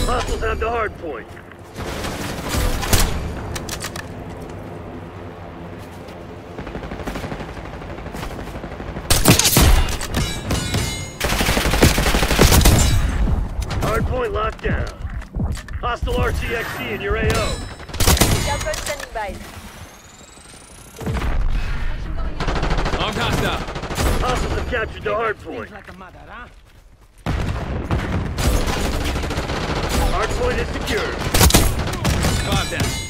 Hostiles have the hard point. Hard point locked down. Hostile RCXD in your AO. Gunboat standing by. Armed hostile. Hostiles have captured the hard point. Hard point is secured. Five down.